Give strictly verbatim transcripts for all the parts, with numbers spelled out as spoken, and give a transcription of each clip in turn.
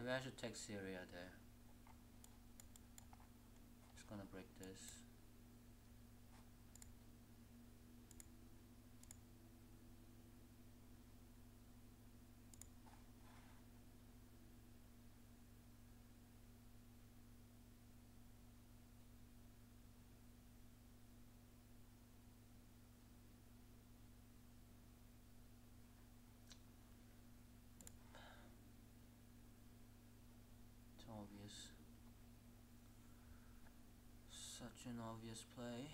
Maybe I should take Syria there. Just gonna break this. It's obvious. Such an obvious play.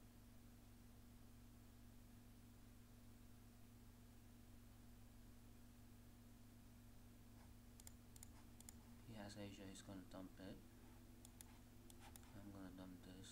He has Asia, he's gonna dump it. I'm gonna dump this.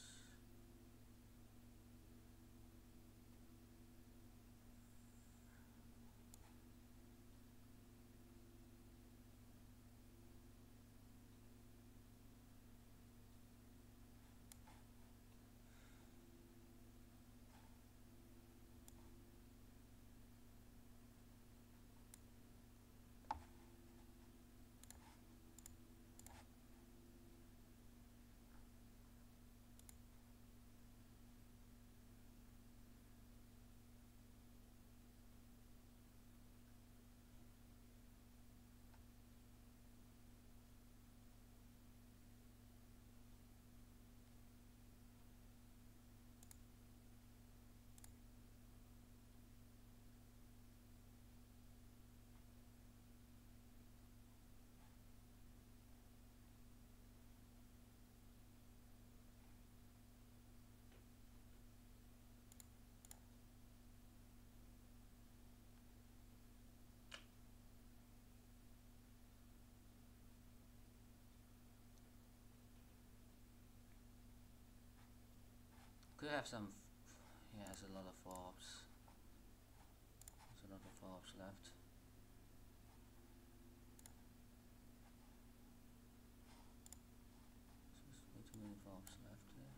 Could have some. He has a lot of forbs. There's a lot of forbs left. There's way too many forbs left there.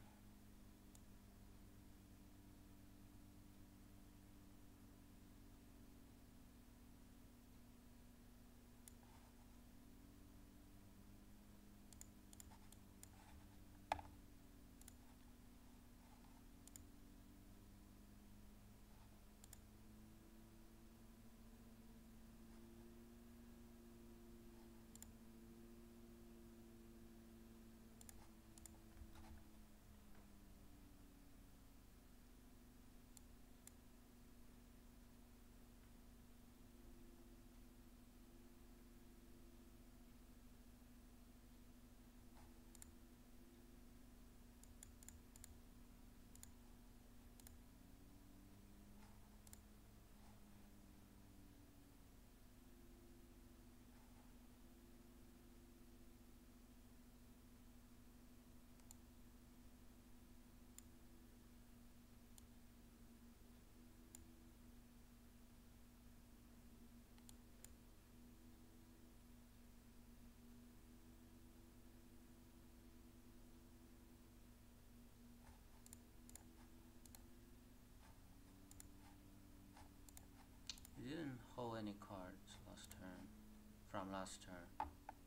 He didn't hold any cards last turn. From last turn.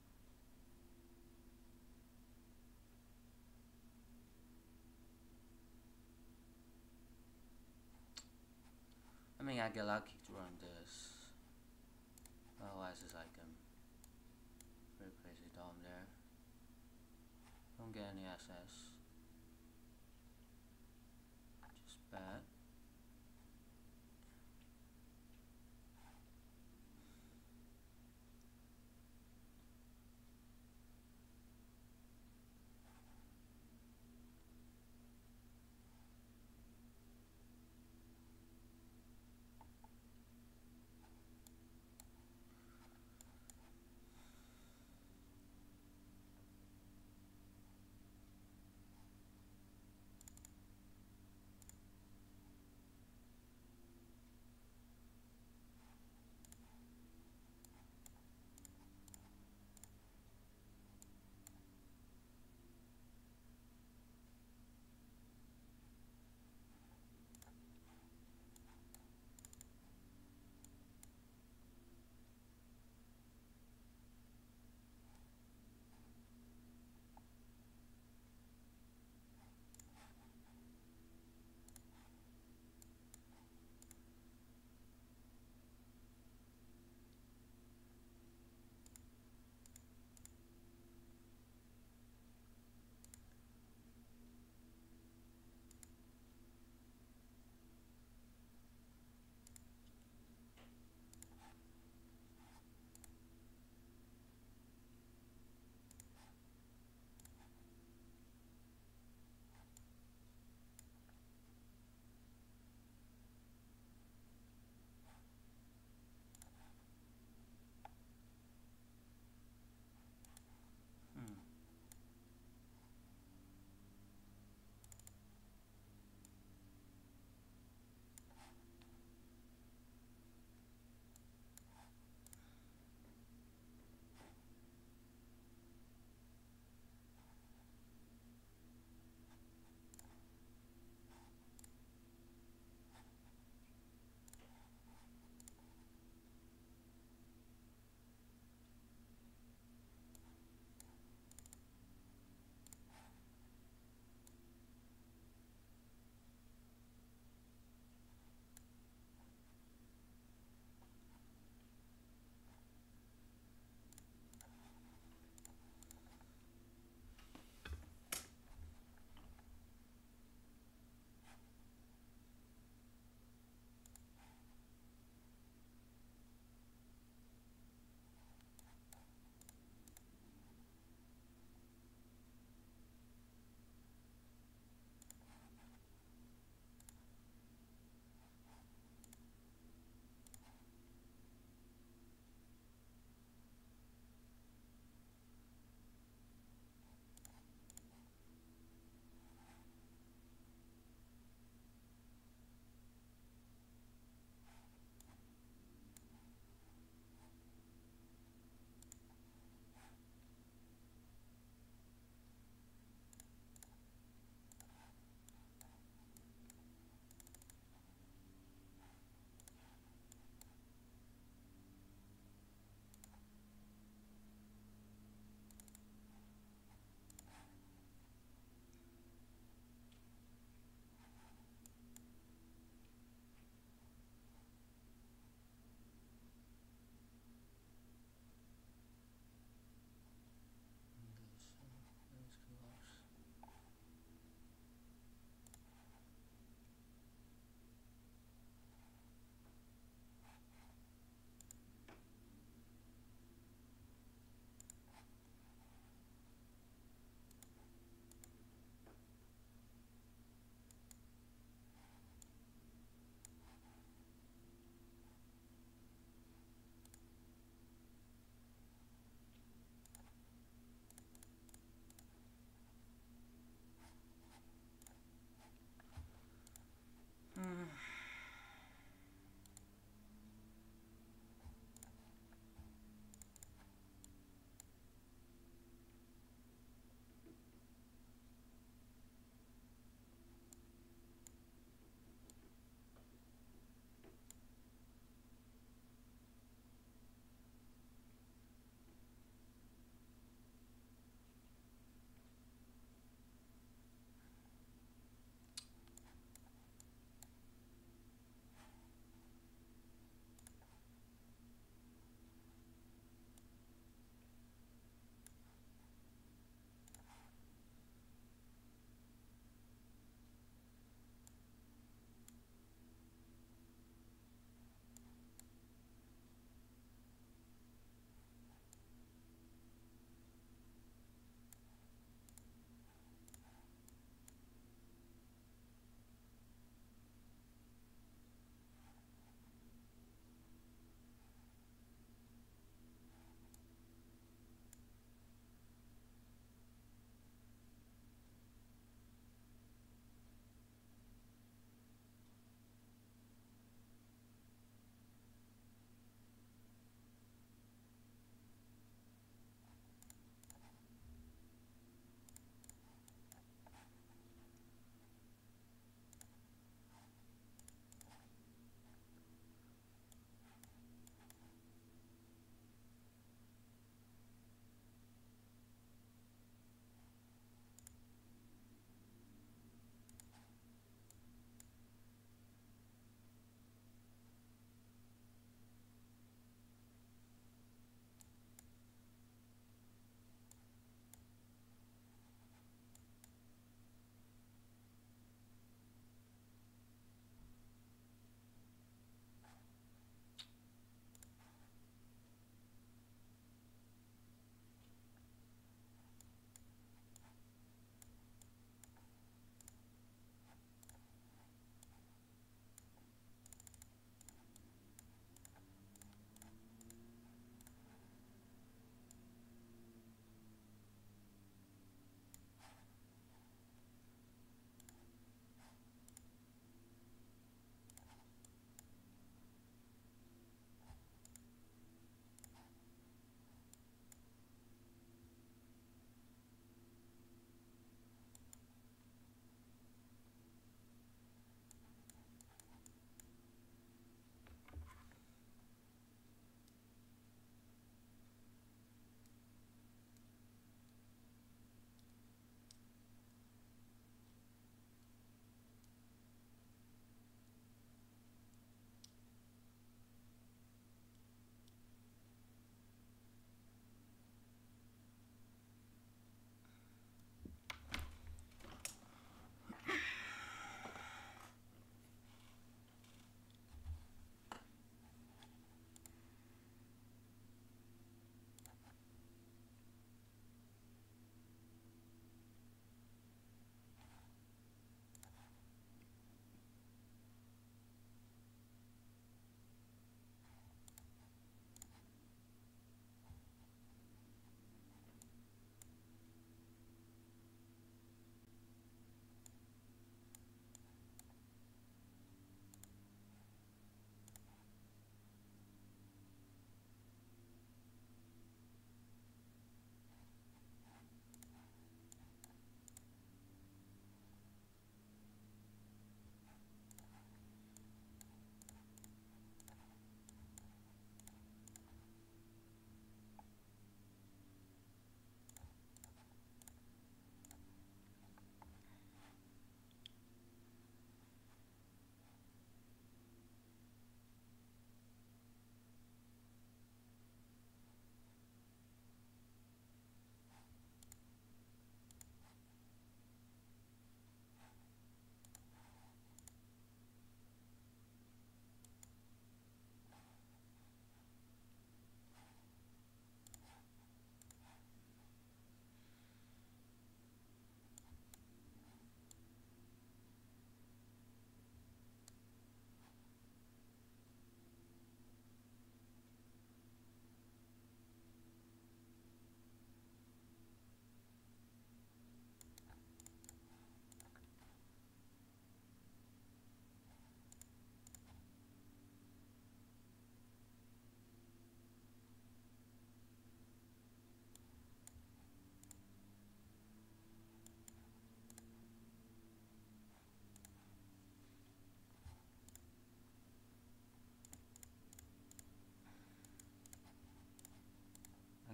I mean, I get lucky to run this. Otherwise, it's like um, very crazy dom there. Don't get any S S. Just bad.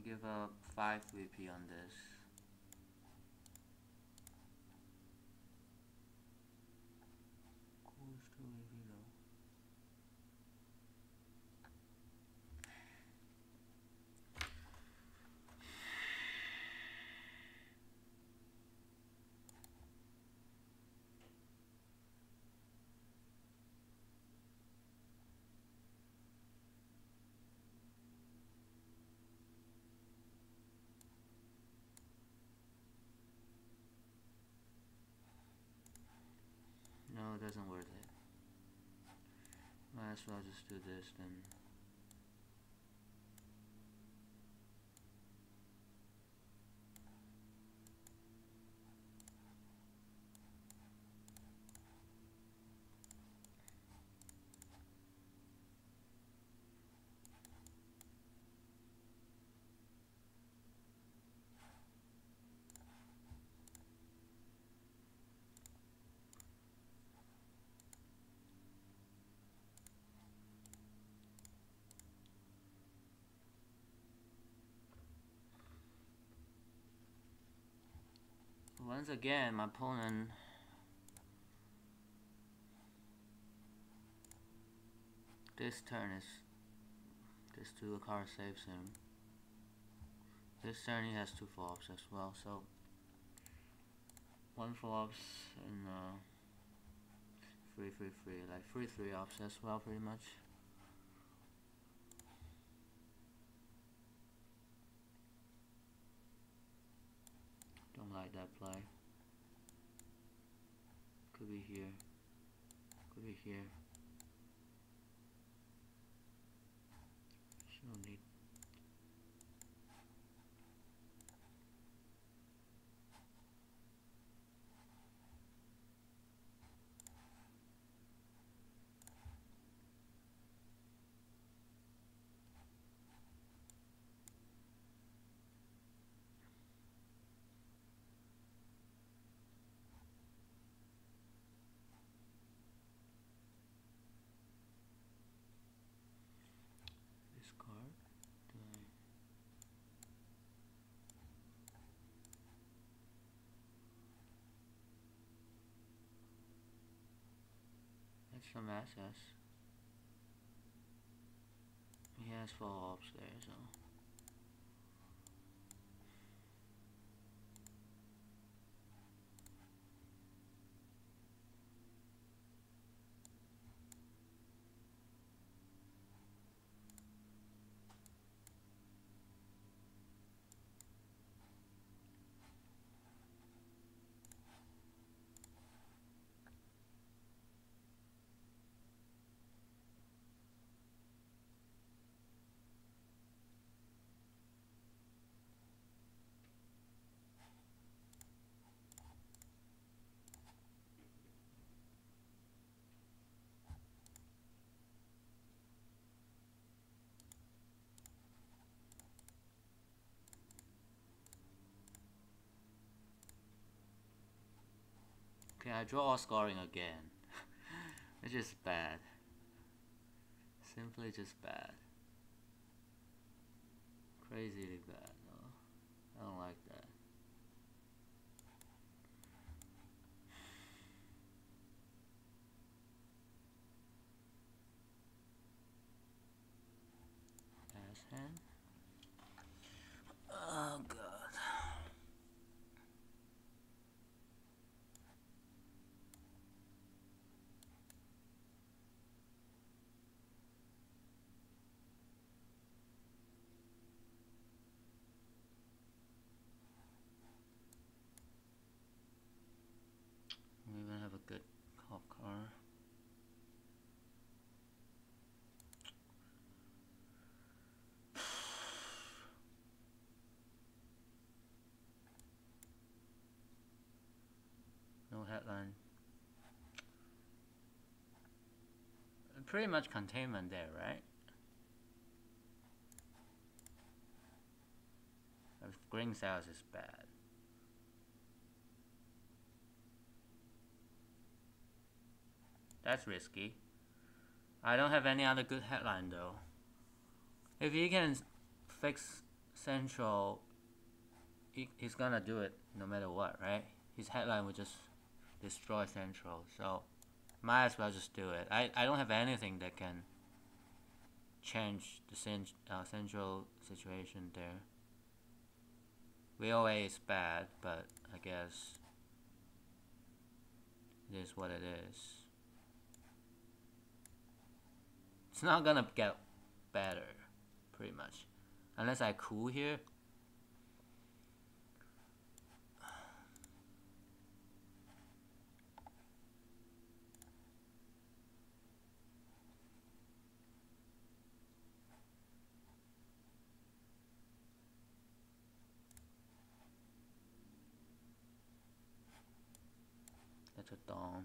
give up five V P on this. Cool, two V P though. No, it doesn't worth it. Might as well just do this then. Once again, my opponent this turn is this two card saves him. This turn he has two flops as well, so one flops and uh, three, three, three, like three, three ops as well, pretty much. Don't like that play. Could be here. Could be here. No need. This card. Do I That's some assets. He has four ops there, so. Okay, I draw scoring again. It's just bad. Simply just bad. Crazily bad. No, I don't like that. Pass hand. Oh god. We even have a good cop car. No headline. Pretty much containment there, right? If green sales is bad. That's risky. I don't have any other good headline though. If he can fix Central, he, he's gonna do it no matter what, right? His headline would just destroy Central, so might as well just do it. I, I don't have anything that can change the cent uh, Central situation there. V O A is bad, but I guess it is what it is. It's not gonna get better, pretty much. Unless I cool here. That's a dom.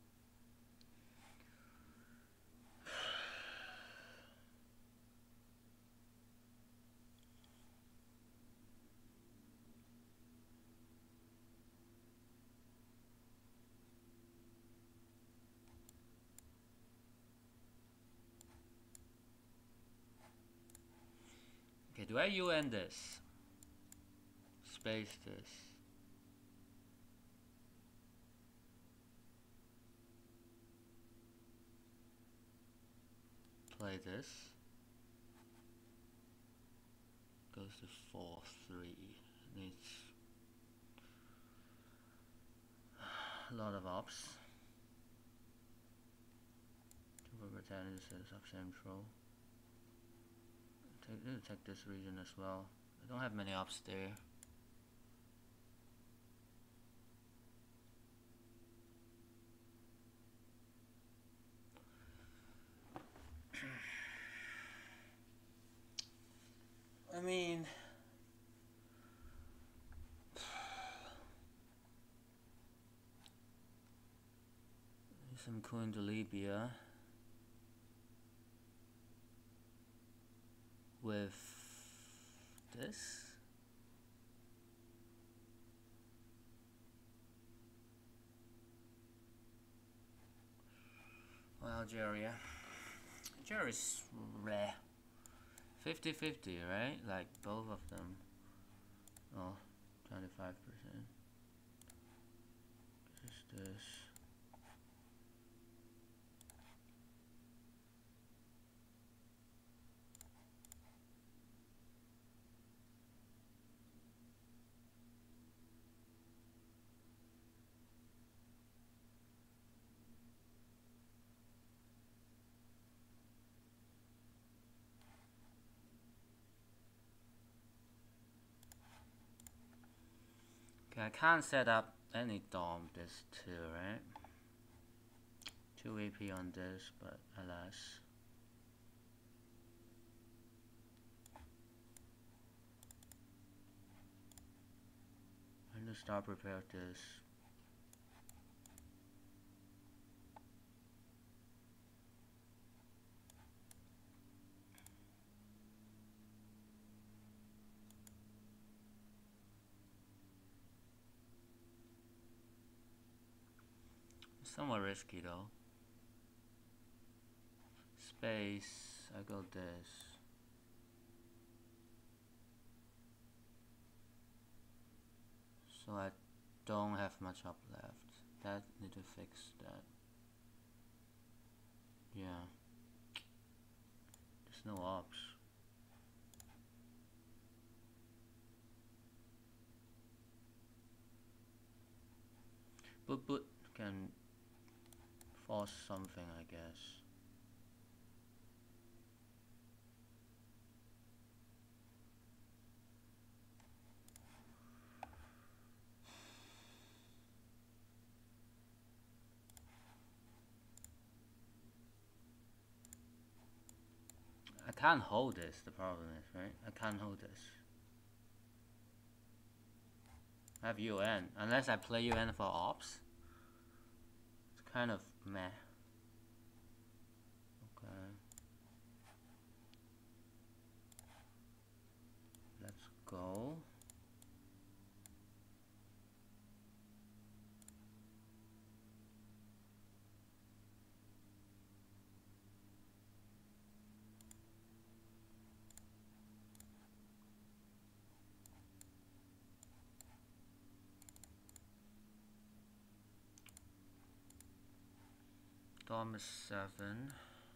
Okay, do I U N this? Space this. Play this. Goes to four three. Needs a lot of ops. Super Britannia sets up Central. Take, take this region as well. I don't have many ops there. I mean, some cool into Libya with this. Well, Algeria. Algeria is rare. fifty fifty, right? Like both of them. Oh, twenty-five percent. Just this. Okay, I can't set up any dom this too, right? two A P on this, but alas. I'm gonna start prepare this. Somewhat risky though. Space, I go this. So I don't have much up left. That need to fix that. Yeah. There's no ops. But but can force something, I guess. I can't hold this, the problem is, right? I can't hold this. I have U N. Unless I play U N for ops. It's kind of meh. Okay. Let's go. Dom is seven.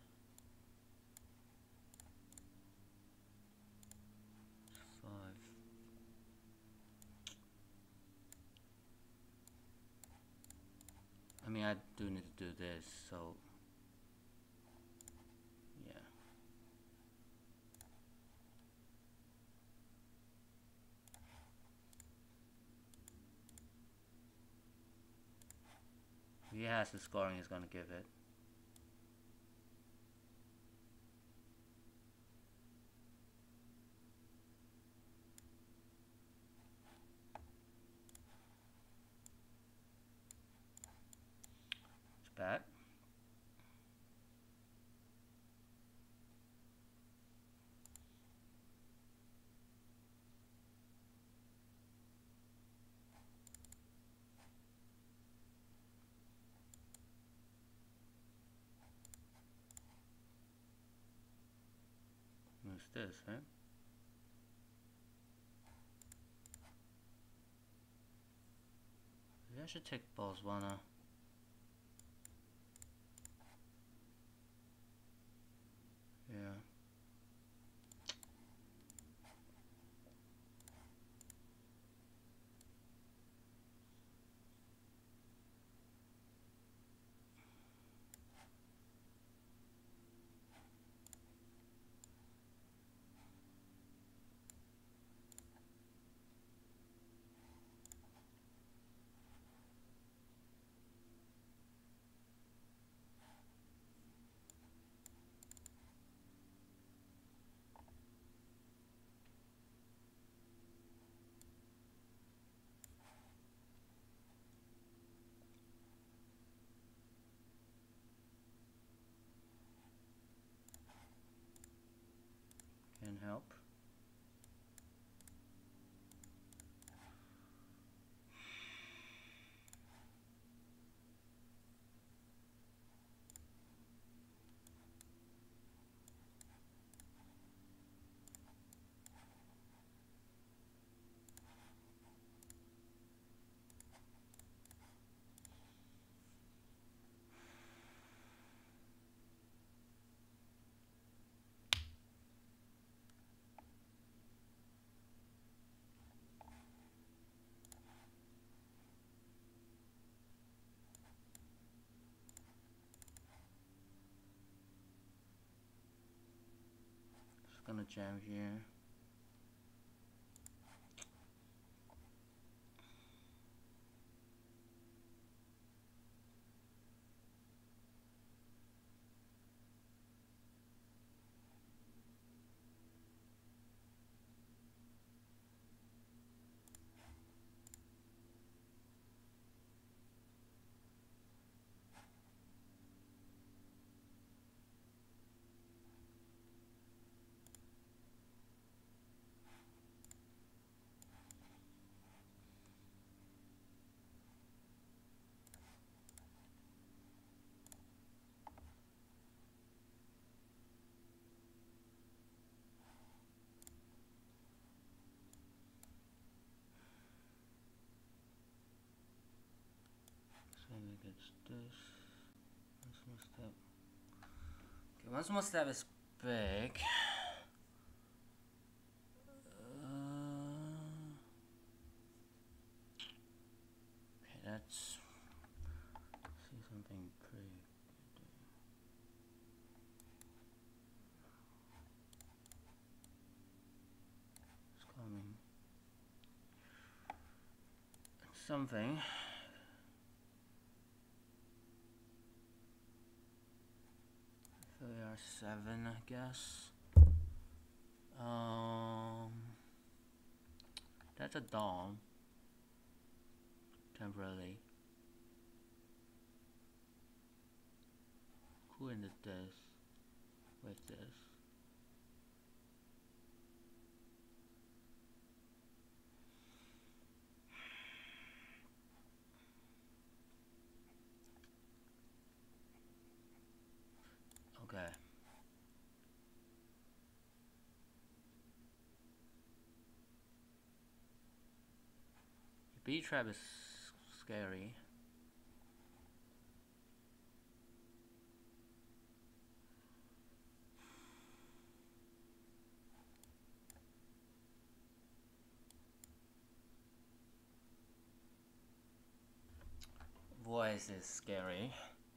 Five. I mean, I do need to do this, so yeah. If he has the scoring, he's gonna give it. It's bad. What's this, right? Maybe I should take Botswana. Yeah. Can help. Just gonna jam here. So we get this. One small step. Okay, one small step is big. Uh, okay, that's see something pretty good. It's coming. Something. So we are seven, I guess. Um, that's a dom. Temporarily. Who ended this with this? Okay. B trap is scary. Ice is scary.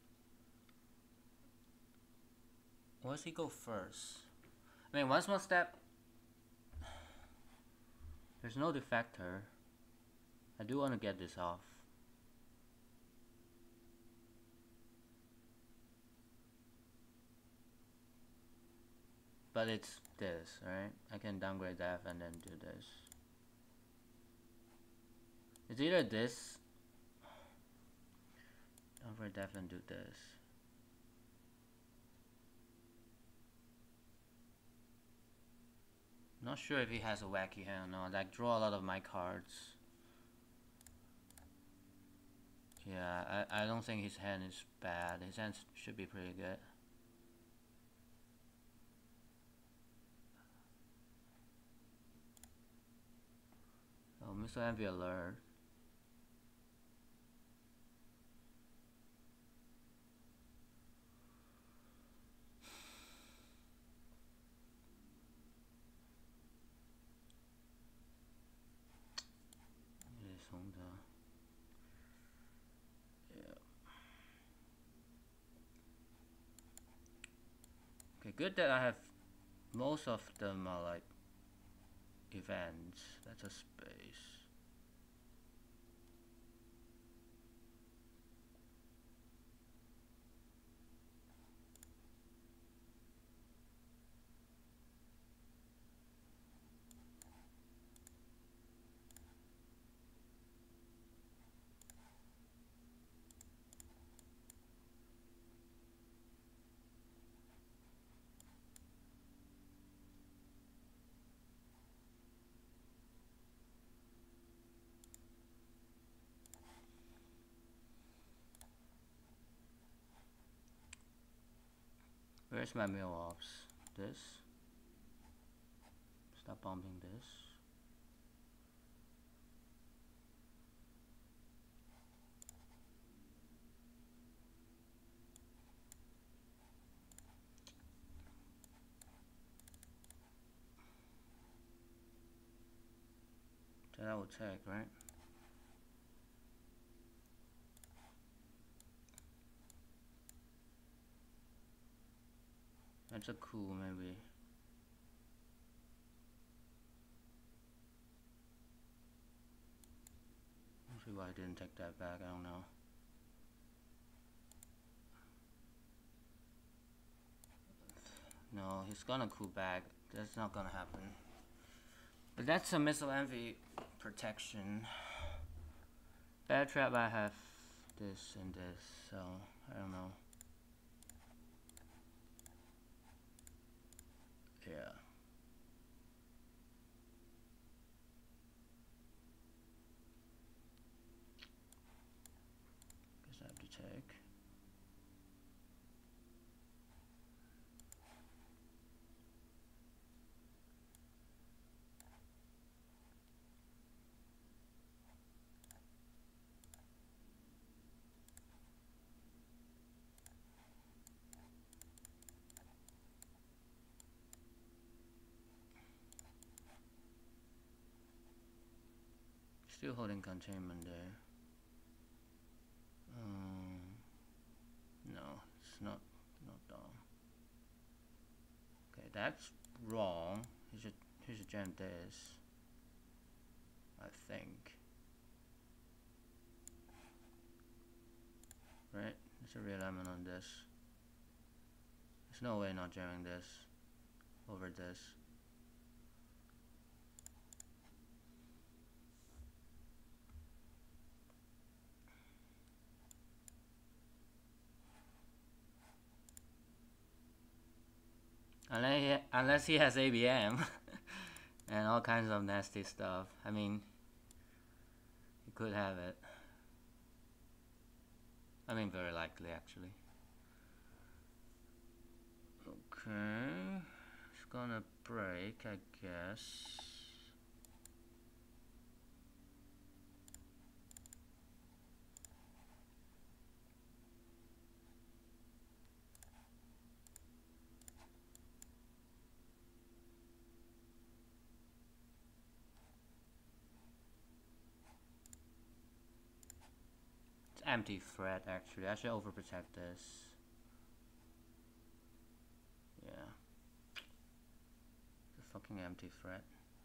Where does he go first? I mean, one small step. There's no defector. I do want to get this off. But it's this, right? I can downgrade that and then do this. It's either this. Downgrade that and do this. Not sure if he has a wacky hand or not. I draw a lot of my cards. Yeah, I, I don't think his hand is bad. His hand should be pretty good. Oh, Mister Envy alert. Yeah. Okay, good that I have most of them are like events. That's a space. Where's my mill ops? This. Stop bumping this. That will take, right? That's a cool, maybe. Let's see why I didn't take that back, I don't know. No, he's gonna cool back. That's not gonna happen. But that's a Missile Envy protection. Bad trap, I have this and this, so I don't know. Yeah. Guess I have to take. Still holding containment there. Um, no, it's not not dumb. Okay, that's wrong. He should he should jam this. I think. Right? There's a realignment on this. There's no way not jamming this over this. Unless he, unless he has A B M and all kinds of nasty stuff. I mean, he could have it. I mean, very likely, actually. Okay, it's gonna break, I guess. empty threat actually. I should overprotect this. Yeah. The fucking empty threat.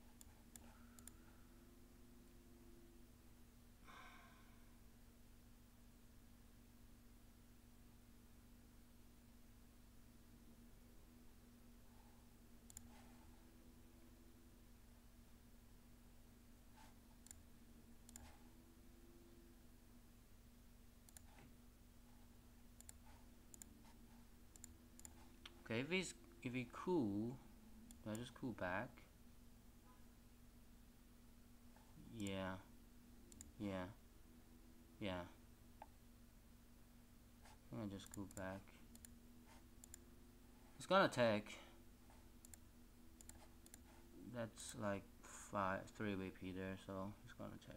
Okay, if he's if he cool, do I just cool back? Yeah. Yeah. Yeah. I think I just cool back. It's gonna take. That's like five three W P there, so it's gonna take.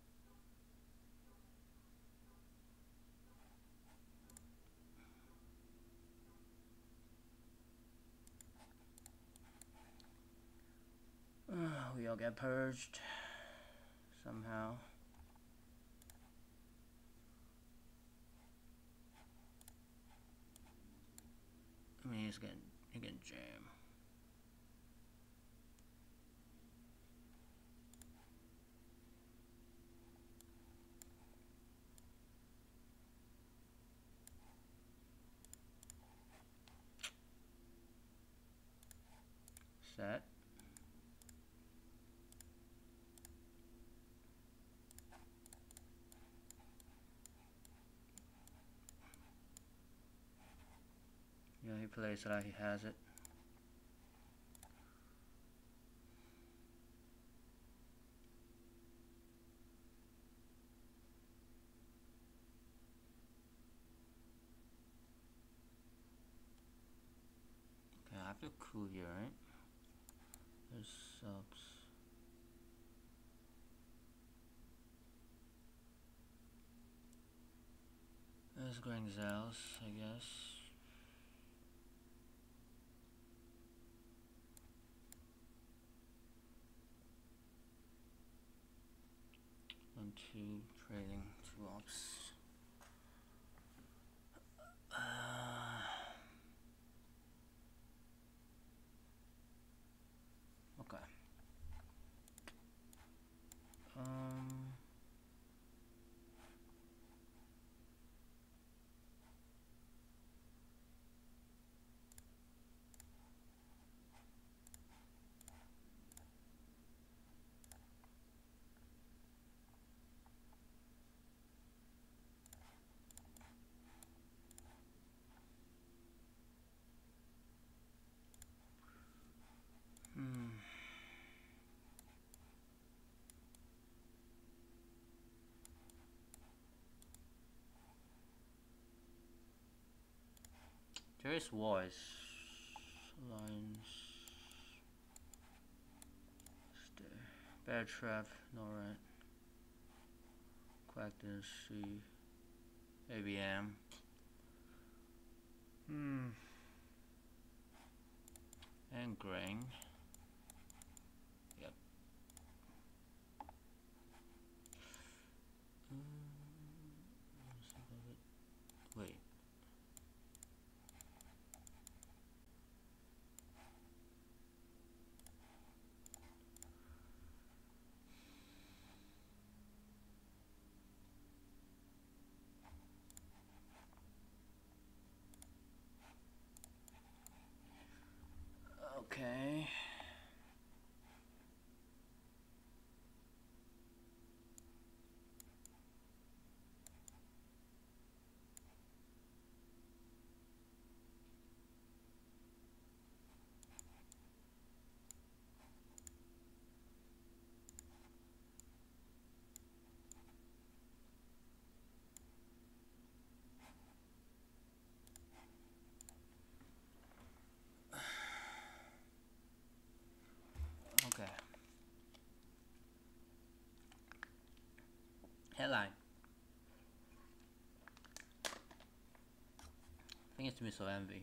Uh, we all get purged somehow. I mean, he's getting he's getting jam. Set. Yeah, he plays it like he has it. Okay, I have to cool here, right? There's subs. There's Grangzels, I guess. One, two, trading, two ops. Uh, okay. Um. Hmm. There is voice lines. Bear trap, no right. Quack didn't see. A B M. Hmm. And Grang. Yep. Mm, wait. Okay. Okay. Headline. I think it's Missile Envy.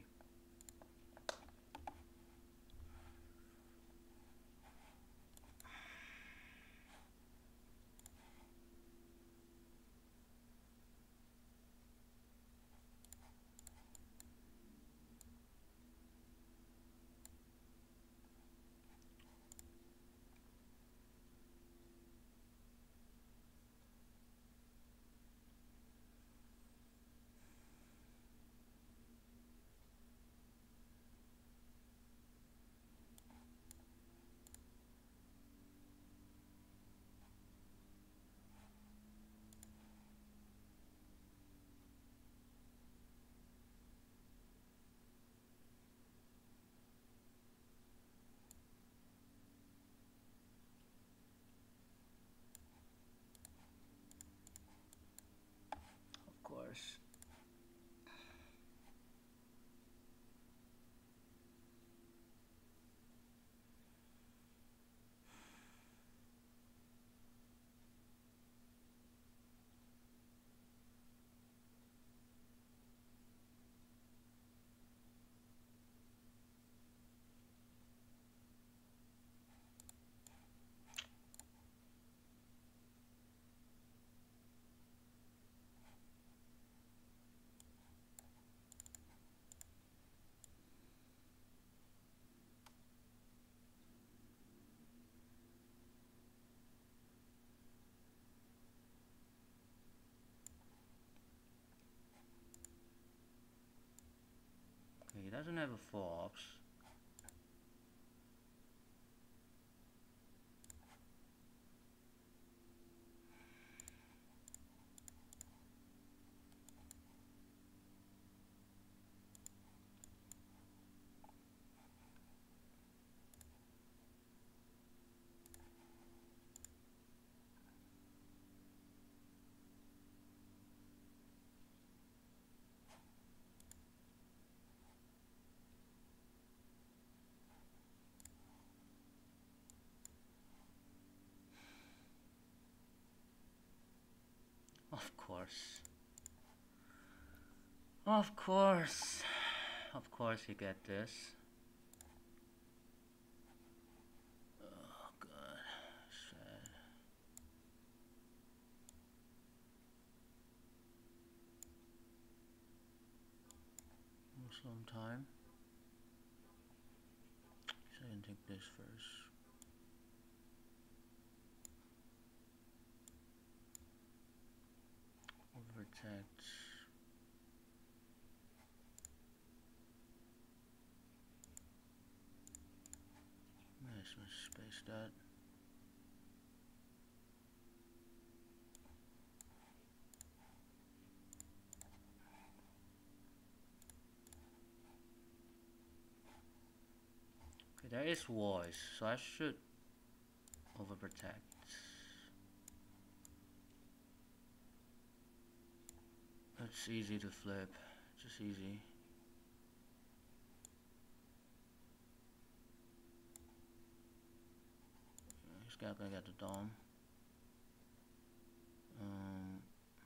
shouldn't have a fox. Of course. Of course. Of course you get this. Oh god. Sad. Some time. So I can take this first. Protect. Nice, let's space that. Okay, there is voice, so I should overprotect. It's easy to flip, just easy. He's got gonna get the dome. Um,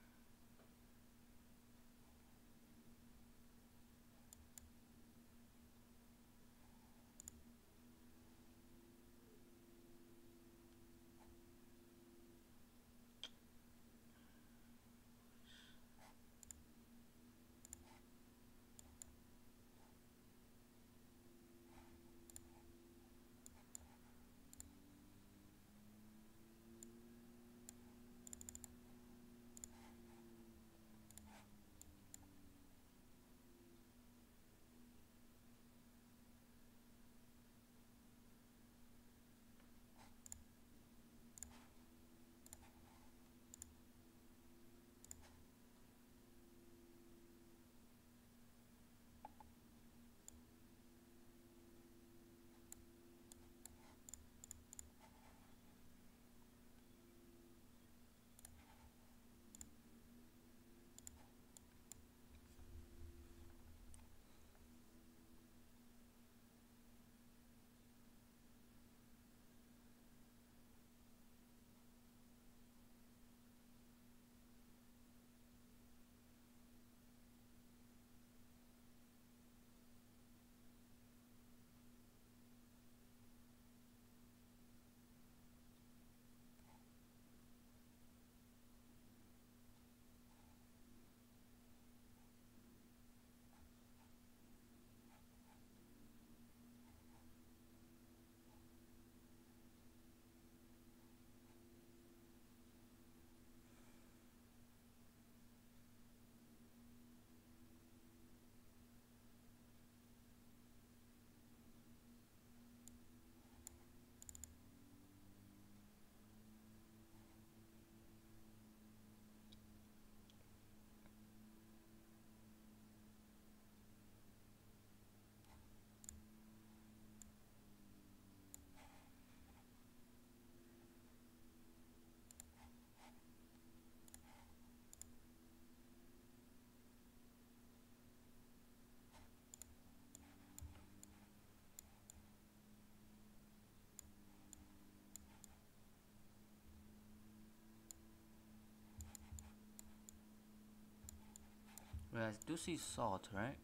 well, I do see salt, right?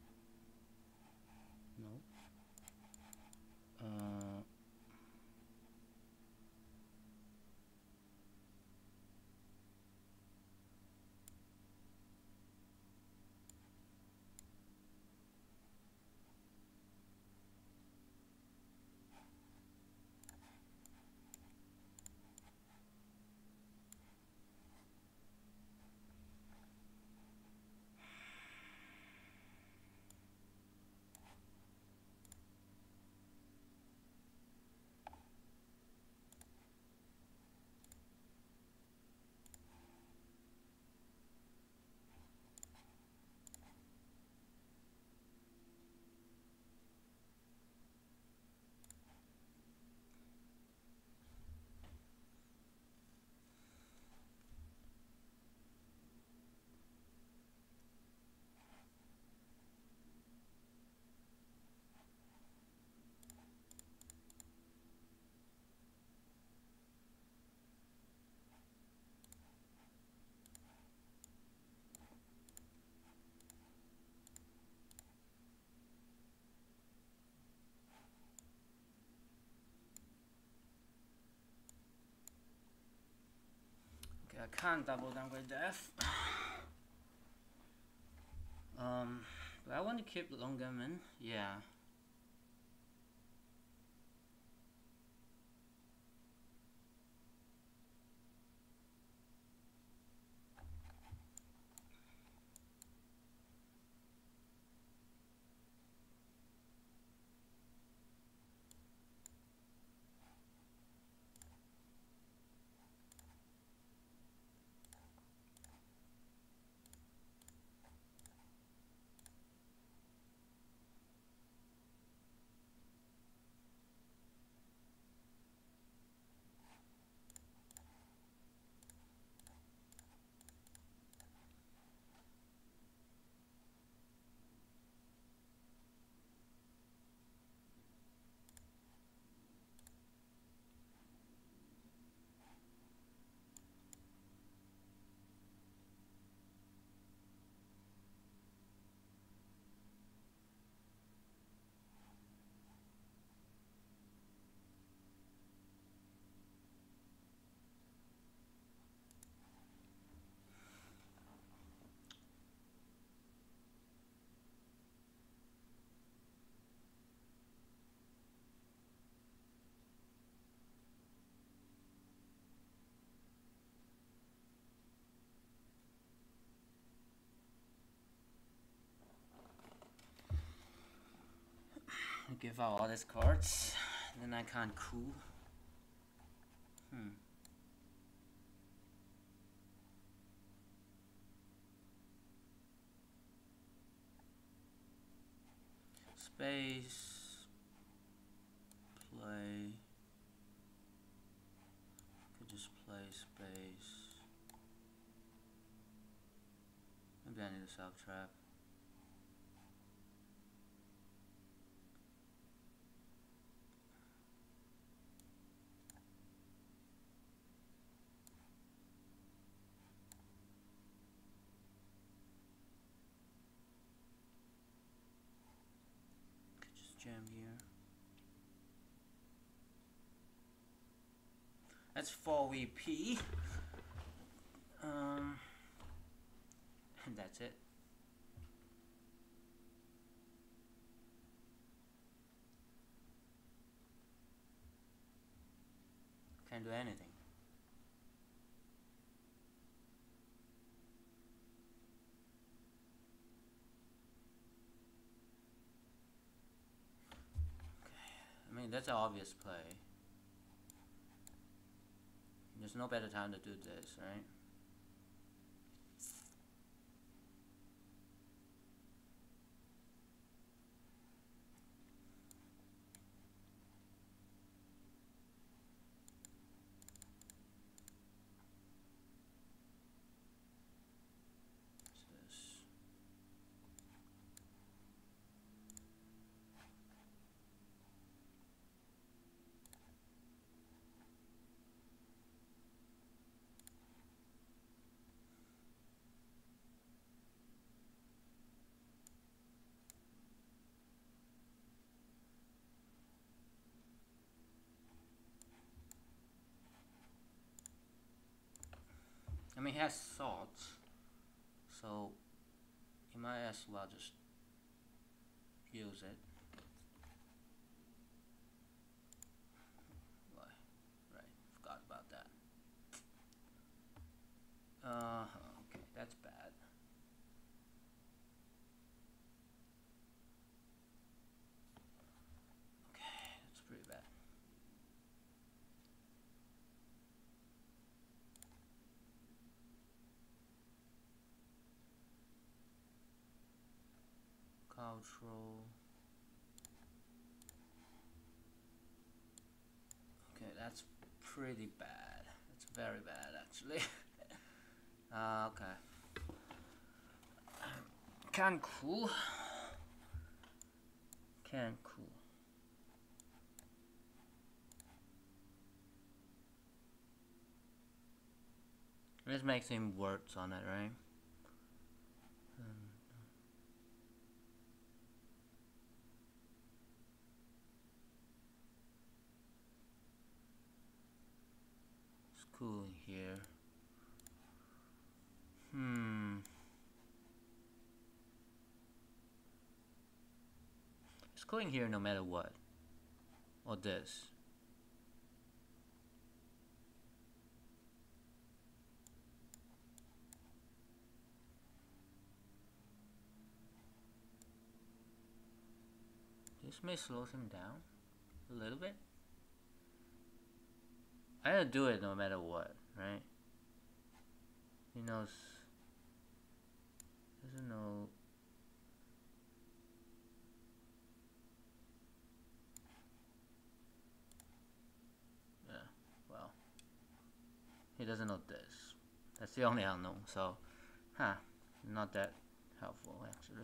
No. Uh. I can't double downgrade death. um, but I want to keep Longaman. Yeah. Give out all these cards, then I can't cool. Hmm. Space. Play. Could just play space. Maybe I need a self trap. Jam here. That's four V P. Um, and that's it. Can't do anything. I mean, that's an obvious play. There's no better time to do this, right? What's this? I mean, he has salt, so you might as well just use it. Why? Right, forgot about that. Uh, okay, that's bad. Okay, that's pretty bad. Cultural. Okay, that's pretty bad. That's very bad, actually. uh, okay. Can cool. Can cool. This makes him words on it, right? Cool here. Just going here no matter what. Or this. This may slow him down a little bit. I gotta do it no matter what, right? He knows. Doesn't know. Yeah, well. He doesn't know this. That's the only unknown, so. Huh. Not that helpful, actually.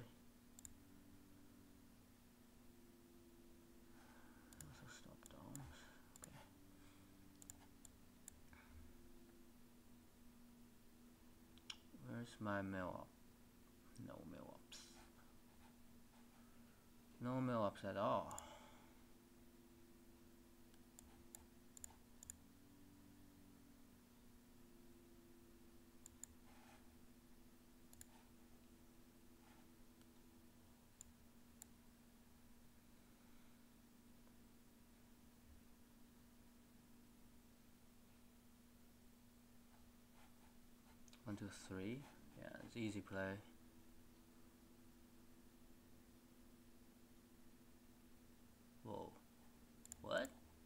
Also stop downs. Okay. Where's my mill up? No mill ups. No mill ups at all. One, two, three. Yeah, it's easy play. Whoa. What?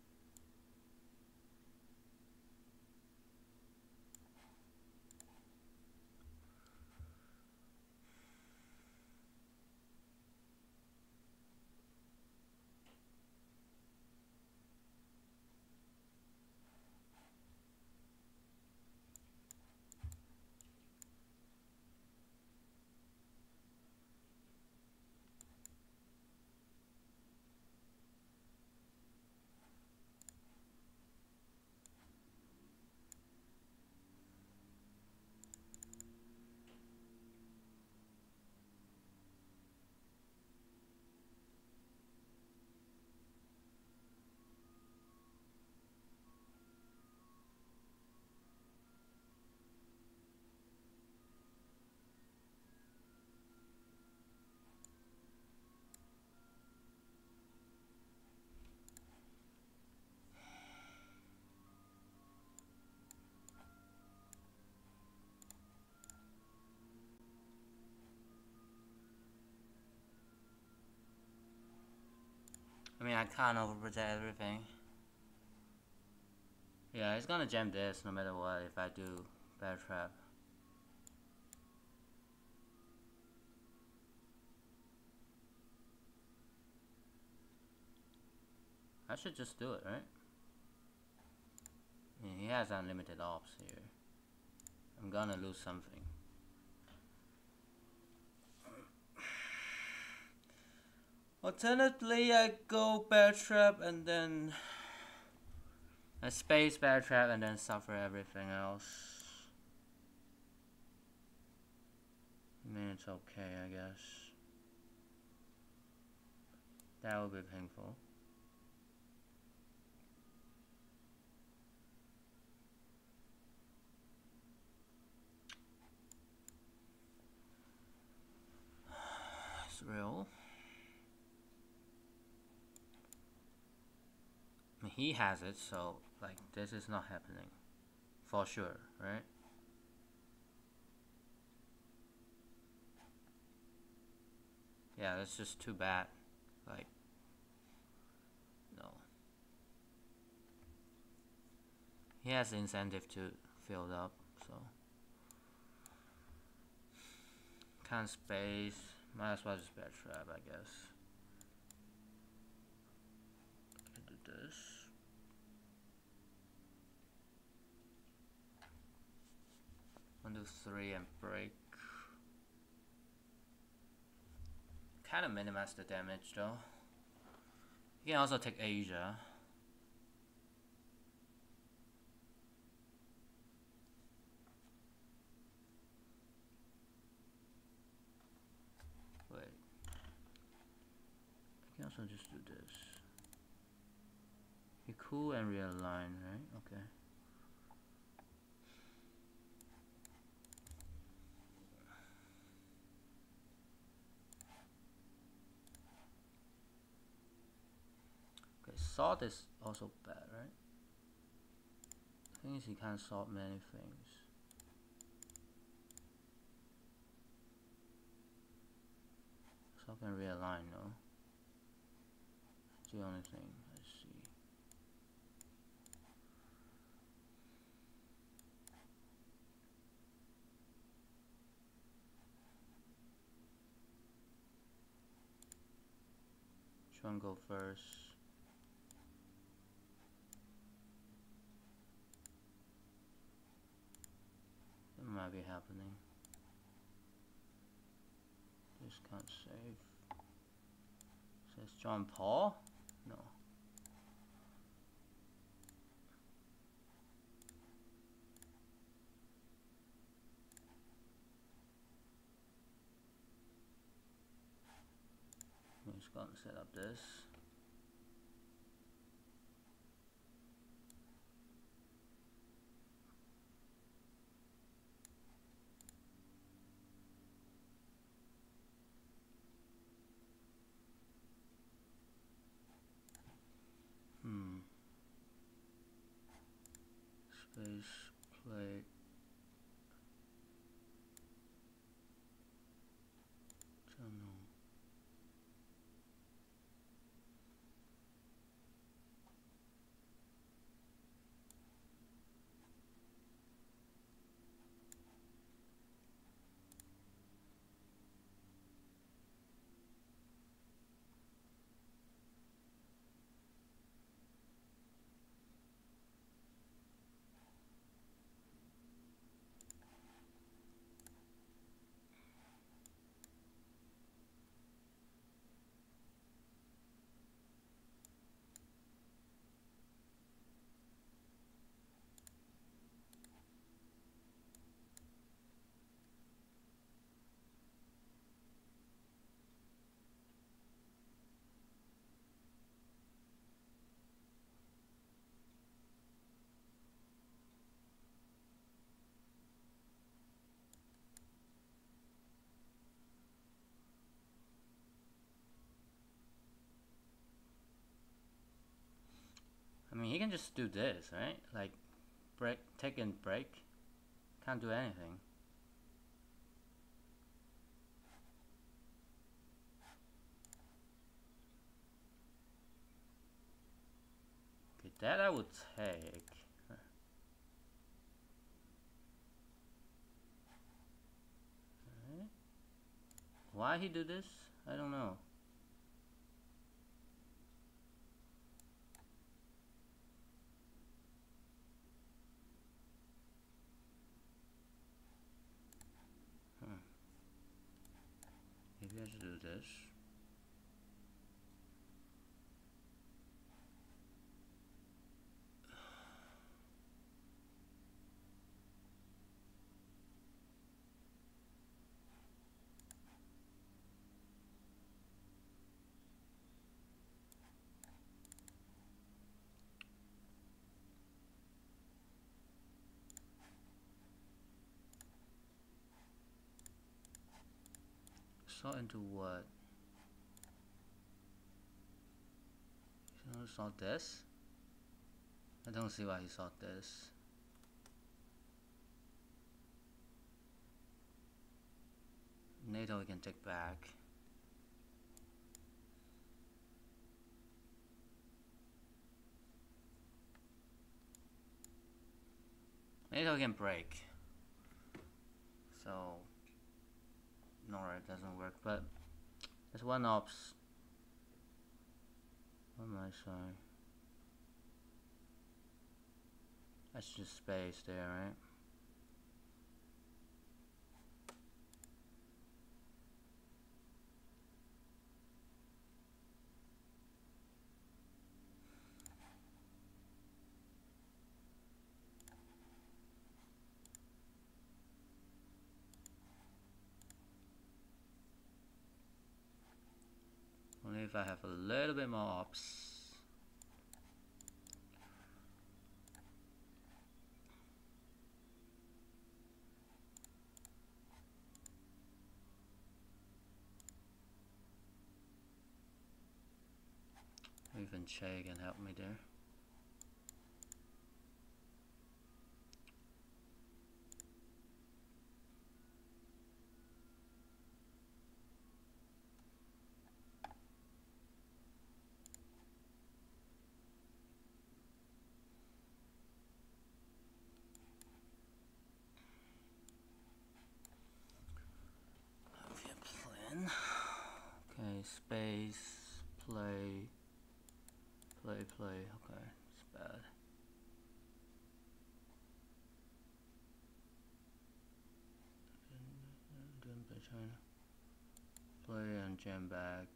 I mean, I can't overprotect everything. Yeah, it's gonna jam this no matter what if I do bear trap. I should just do it, right? I mean, he has unlimited ops here. I'm gonna lose something. Alternatively, I go bear trap and then I space bear trap and then suffer everything else. I mean, it's okay, I guess. That would be painful. It's real. I mean, he has it, so like this is not happening for sure, right? Yeah, that's just too bad. Like, no. He has the incentive to fill it up, so can't space. Might as well just bear trap, I guess. I can do this. One, two, three, and break. Kind of minimize the damage though. You can also take Asia. Wait. I can also just do this. Be cool and realign, right? Okay. salt is also bad, right? The thing is, he can't salt many things. So I can realign, no? That's the only thing. Let's see. Which one go first? It might be happening. This can't save. Says John Paul? No. I'm just gonna set up this. Hmm. Space plate. Channel. I mean, he can just do this, right? Like, break, take and break. Can't do anything. Okay, that I would take. Right. Why he do this? I don't know. Maybe I should do this. Sort into what? He sort this? I don't see why he sort this. NATO we can take back. NATO can break. So no, it doesn't work, but there's one ops. What am I sorry? That's just space there, right? Only if I have a little bit more ops. Even and Che can help me there. Okay, space, play, play, play. Okay, it's bad. Didn't play China. Play and jam back.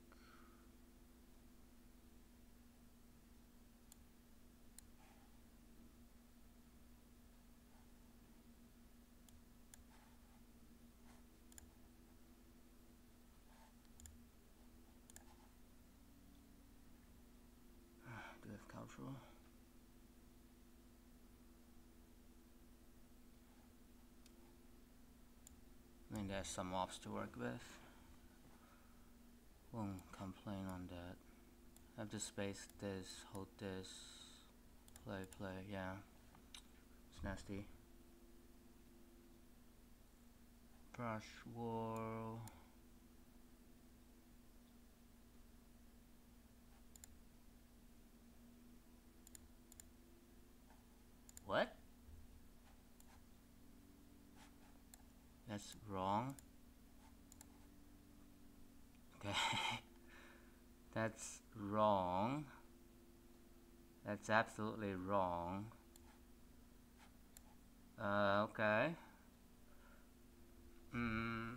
Do we have cultural? I mean, there's some ops to work with. Won't complain on that. Have to space this, hold this, play, play, yeah. It's nasty. Brush war. What? That's wrong. Okay. That's wrong. That's absolutely wrong. Uh, okay. Hmm.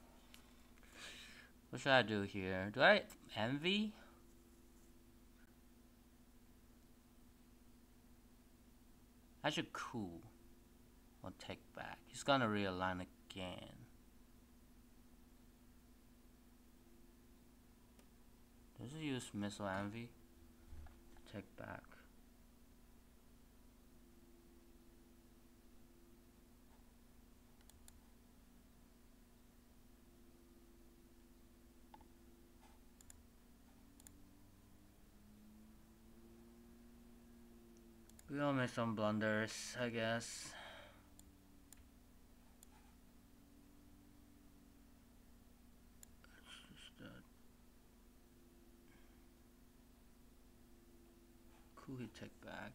What should I do here? Do I envy? I should cool or take back. He's gonna realign again. Does he use missile envy? Take back. We all make some blunders, I guess. It's just that. Cool, he take back.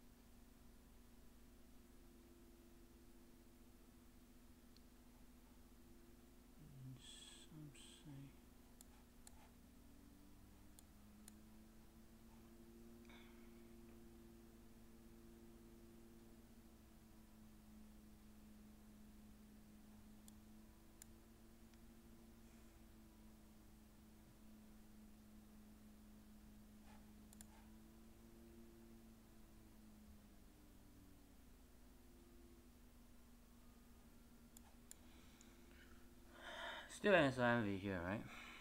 Still has envy here, right?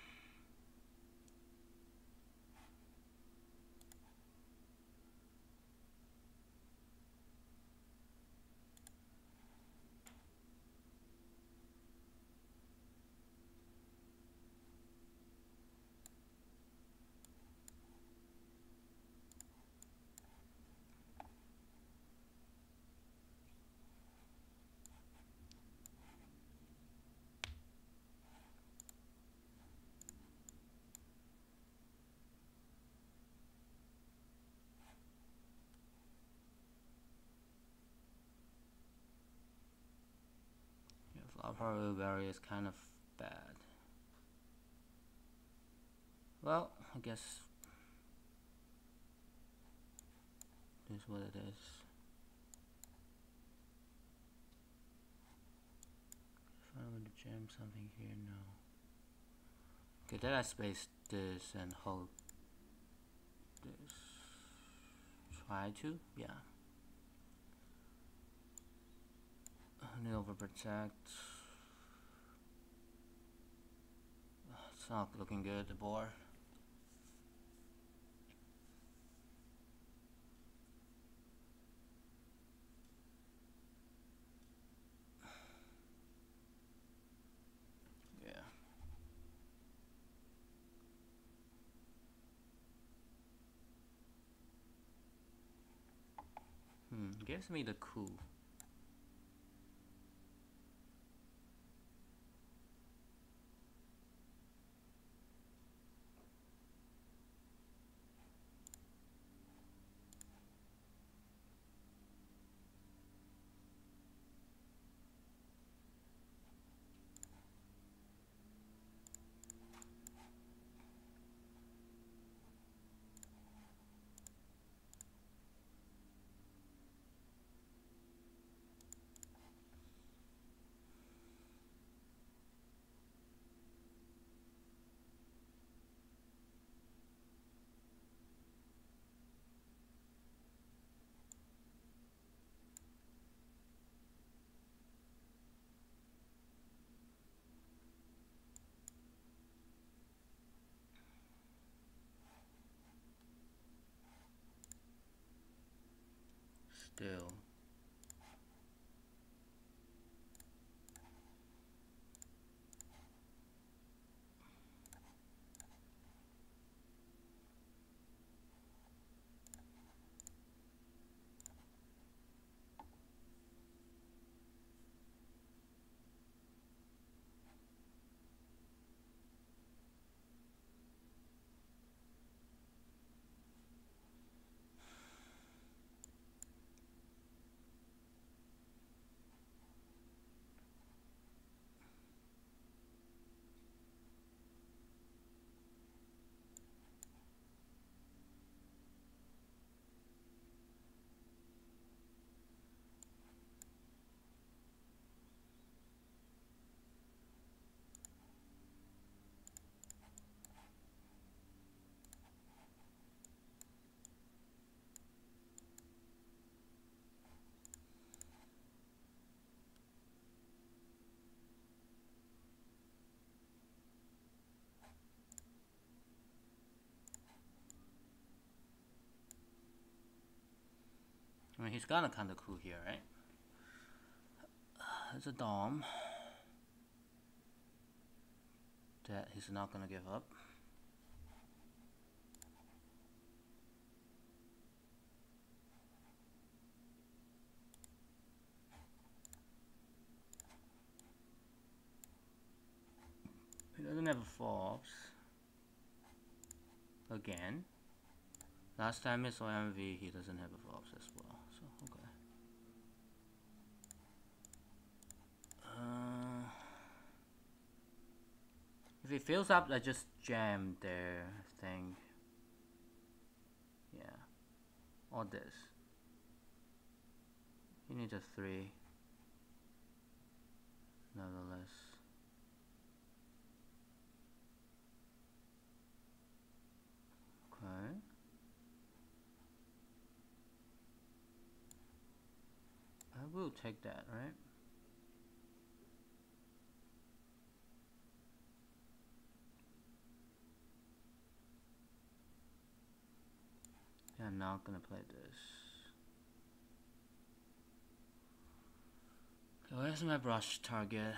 Flower Uberry is kind of bad. Well, I guess this is what it is. If I want to jam something here, no. Okay, then I space this and hold this. Try to, yeah. Need overprotect. It's not looking good, the board. Yeah. Hmm, gives me the coup. Still. I mean, he's got a kind of coup here, right? It's a dom that he's not gonna give up. He doesn't have a fops. Again. Last time he saw M V, he doesn't have a fops as well. So, okay. Uh, if he fills up, I just jam there, I think. Yeah. Or this. He needs a three. Nevertheless. Okay. I will take that, right? Yeah, I'm not gonna play this. Okay, where's my brush target?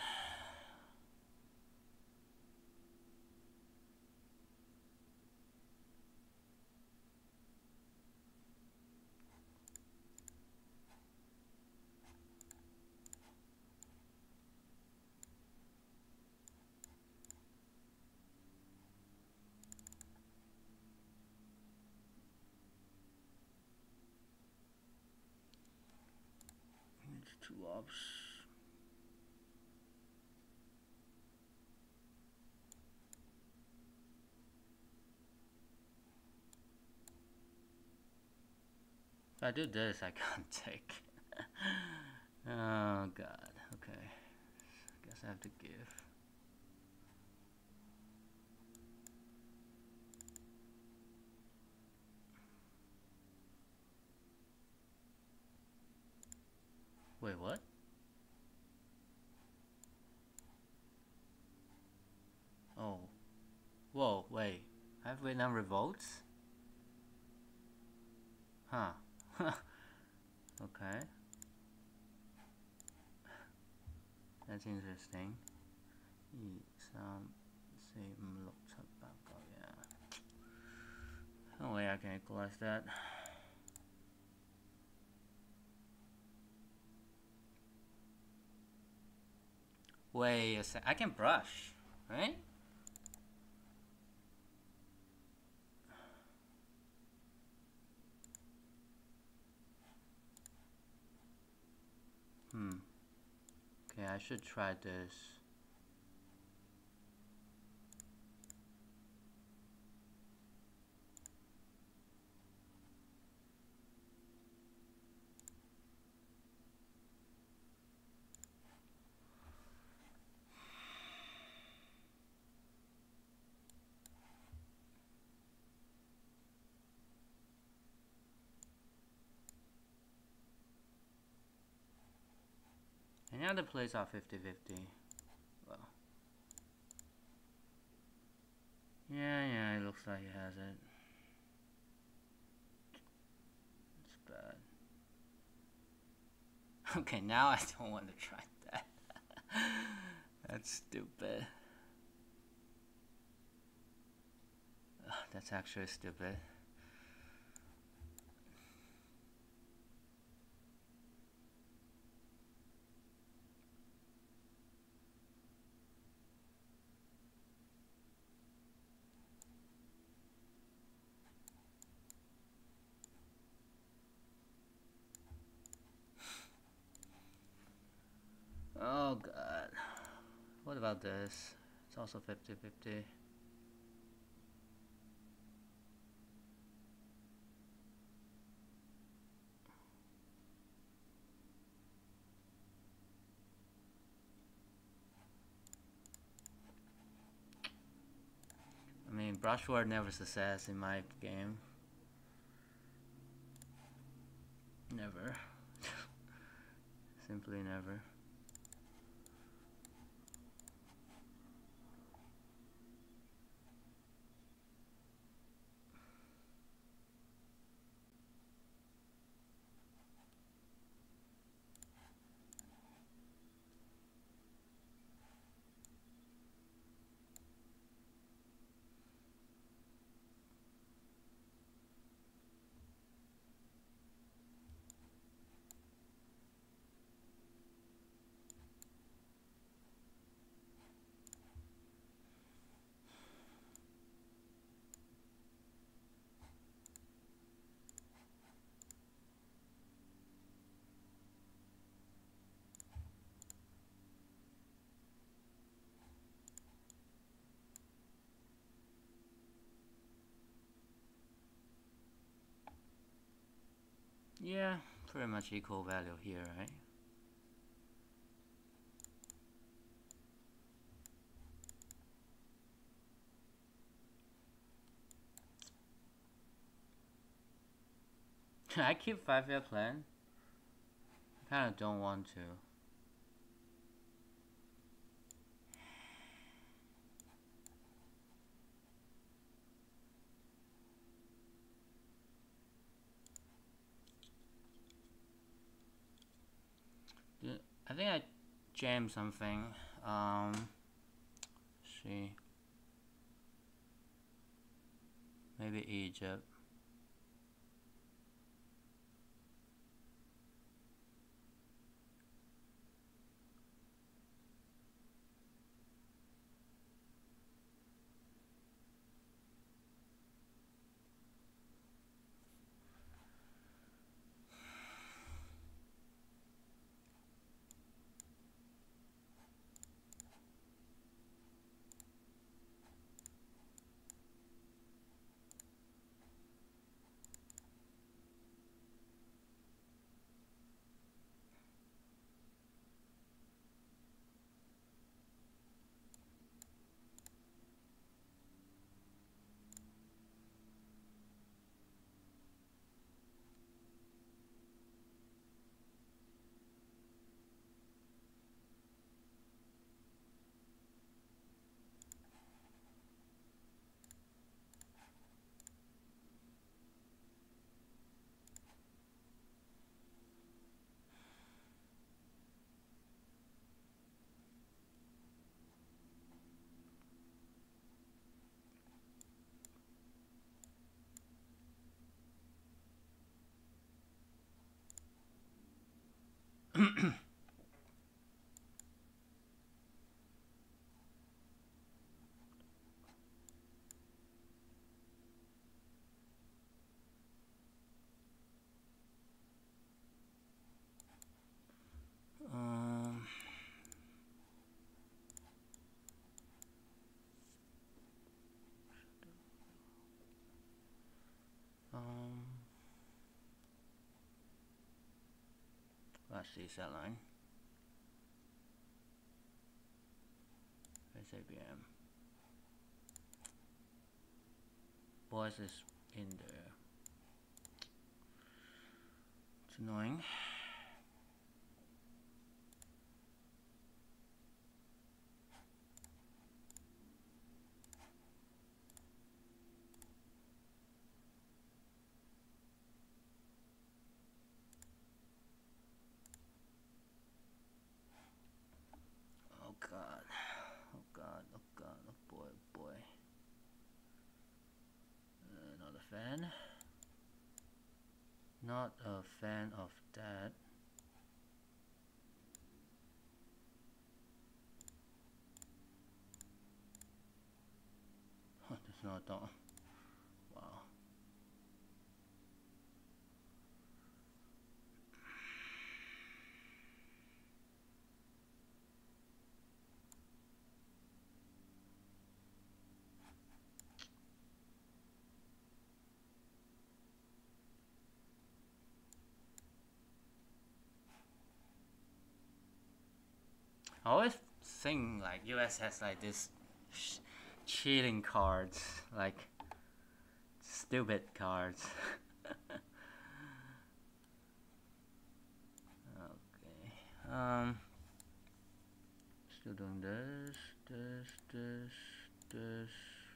It's two ops. If I do this, I can't take. Oh god, okay. Guess I have to give. Wait, what? Oh. Whoa, wait. I have Vietnam revolts? Huh. Okay. That's interesting. Some say yeah. No way I can equalize that. Wait a sec. I can brush, right? Hmm. Okay, I should try this. Any other plays are fifty fifty. Well. Yeah, yeah, it looks like he has it. It's bad. Okay, now I don't want to try that. That's stupid. Ugh, that's actually stupid. Oh god. What about this? It's also fifty fifty. I mean, brushwork never success in my game. Never. Simply never. Yeah, pretty much equal value here, right? I keep five year plan. I kinda don't want to. I think I jammed something. Um, let's see. Maybe Egypt. see set line. Where's A B M? Voice is in there. It's annoying. Oh god. Oh god. Oh god. Oh boy. Oh boy. Uh, not a fan. Not a fan of that. Oh, there's no dog. Wow. I always think like U S has like this sh cheating cards, like stupid cards. Okay. Um. Still doing this, this, this, this.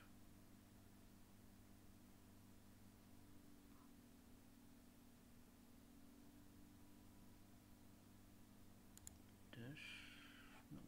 This. No.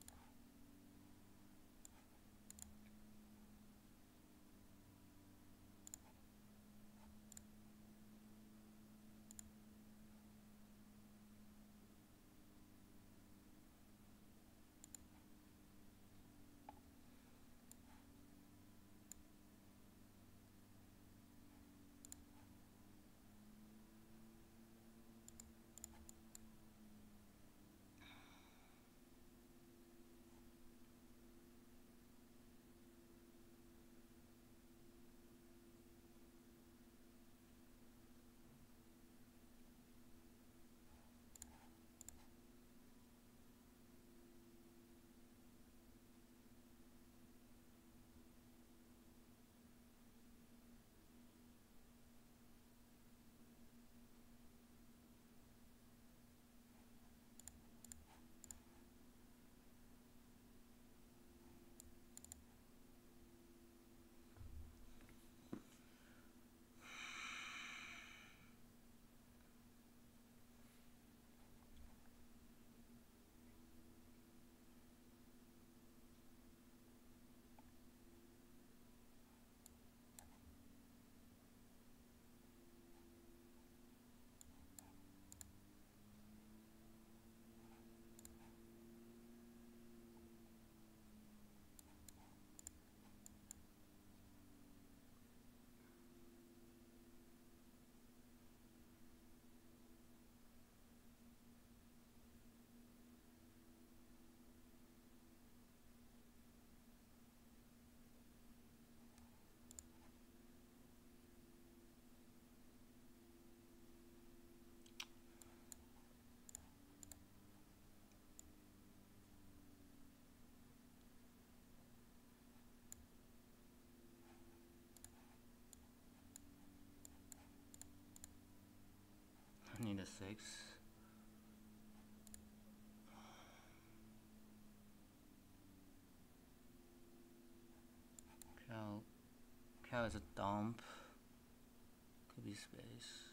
I need a six. Cow. Cow is a dump. Could be space.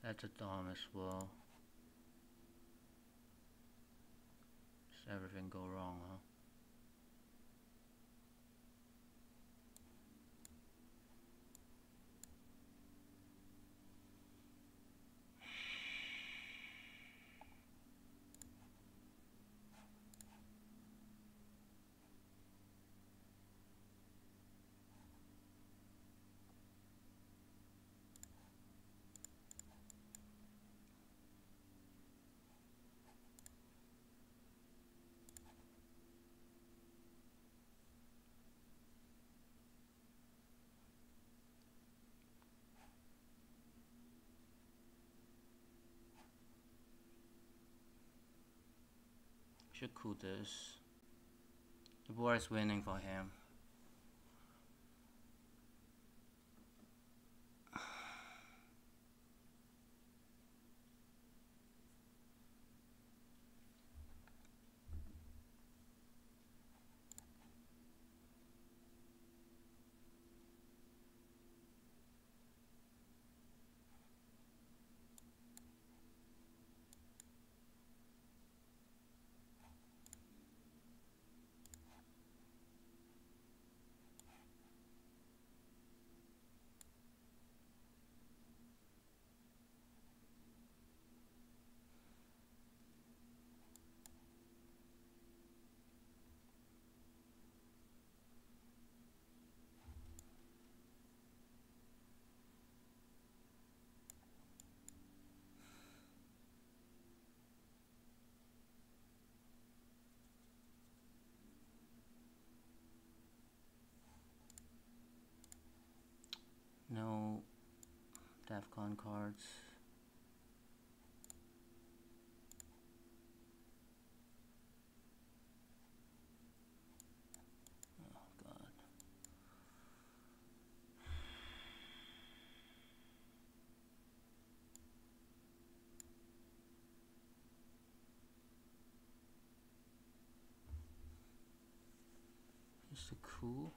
at the dome as well. Does everything go wrong, huh? Should cool this. The board is winning for him. No DEFCON cards. Oh god. Is the cool?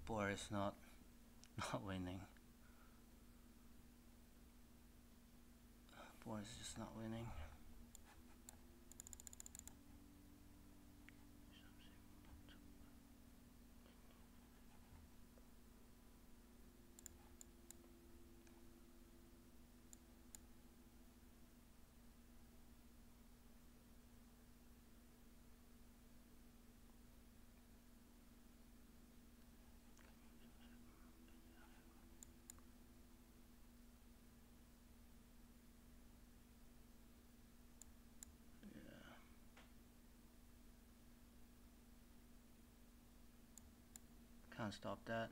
board is not not winning. Board is just not winning. Can't stop that.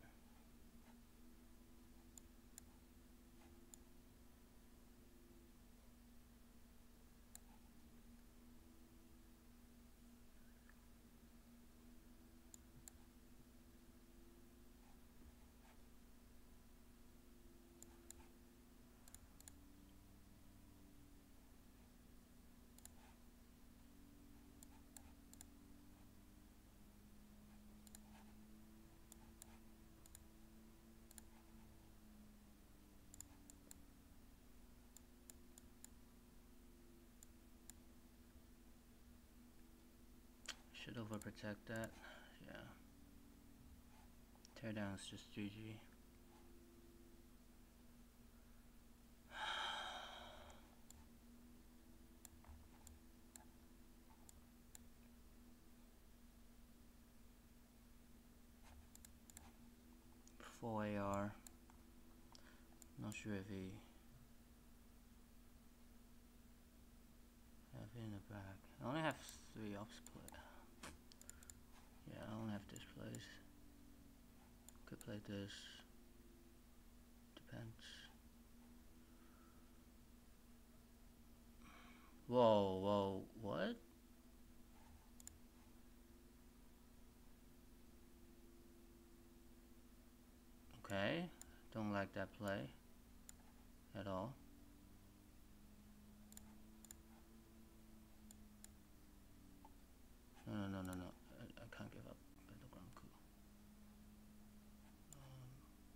Should overprotect that. Yeah. Tear down is just G G. Full A R. Not sure if he have it in the back. I only have three ops play. Yeah, I don't have this place. Could play this. Depends. Whoa, whoa, what? Okay, don't like that play at all. No, no, no, no, no. I, I can't give up. Battleground coup. Um,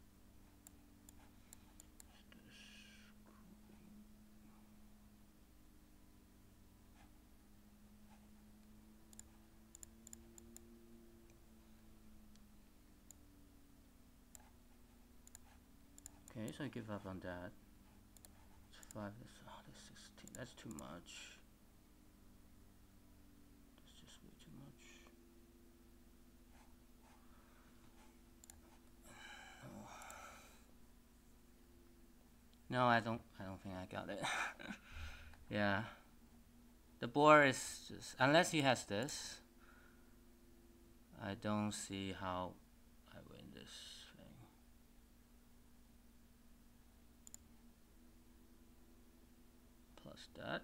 okay, so I give up on that. It's five. That's, oh, that's sixteen. That's too much. That's just way too much. No, I don't. I don't think I got it. Yeah, the board is just unless he has this. I don't see how I win this thing. Plus that.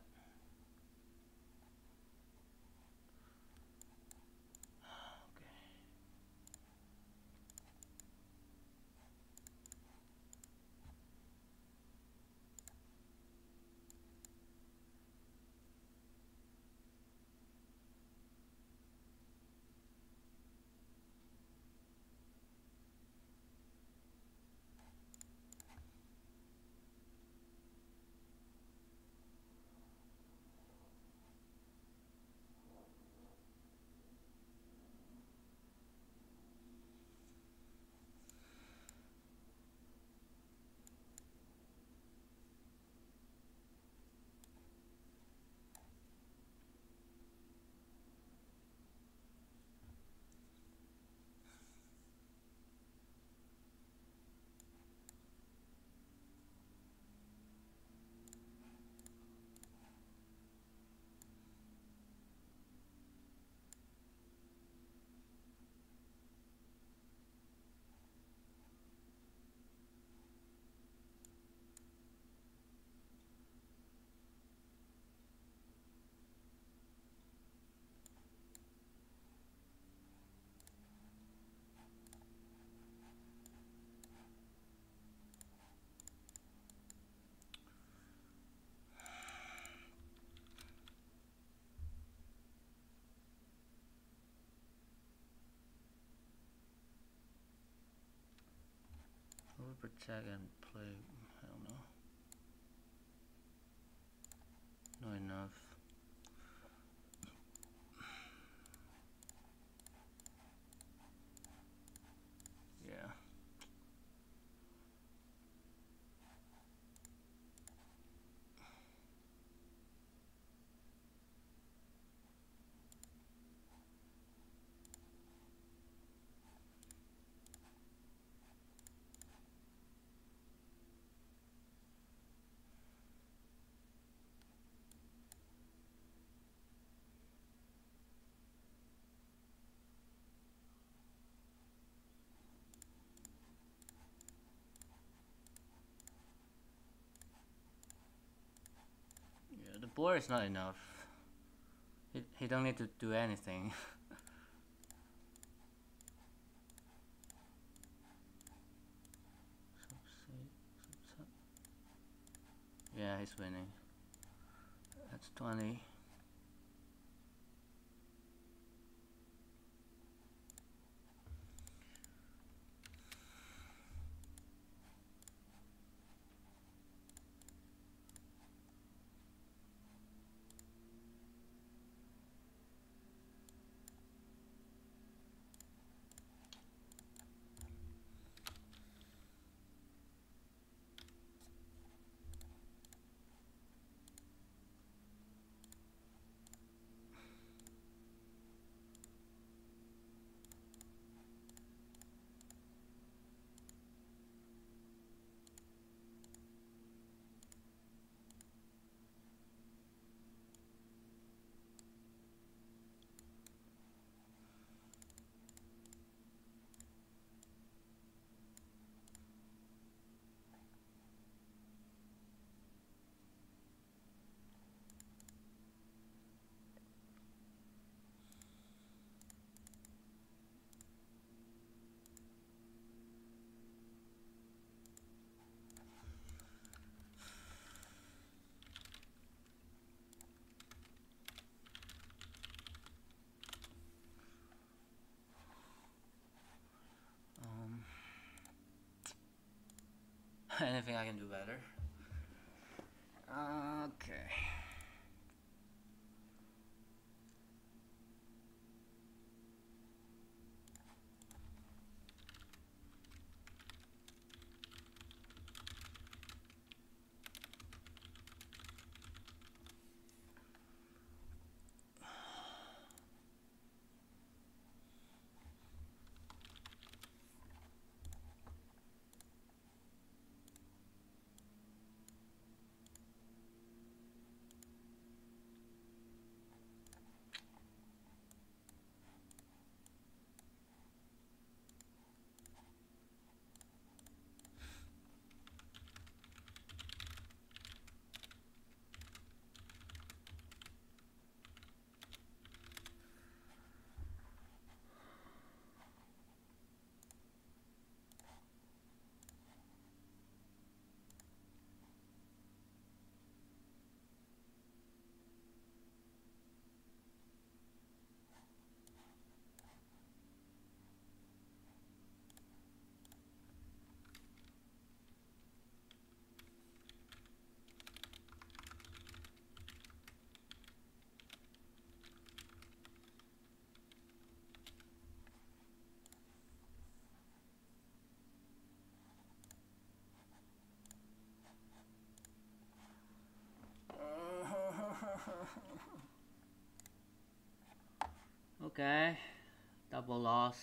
protect and play. I don't know. Not enough. Yeah. Yeah, the board is not enough. He, he don't need to do anything. Yeah, he's winning. That's twenty. Um, anything I can do better? Okay. Okay, double loss.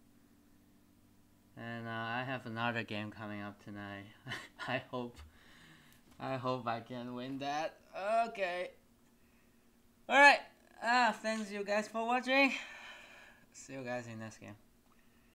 And uh, I have another game coming up tonight. I hope, I hope I can win that. Okay. All right. Ah, thanks you guys for watching. See you guys in next game.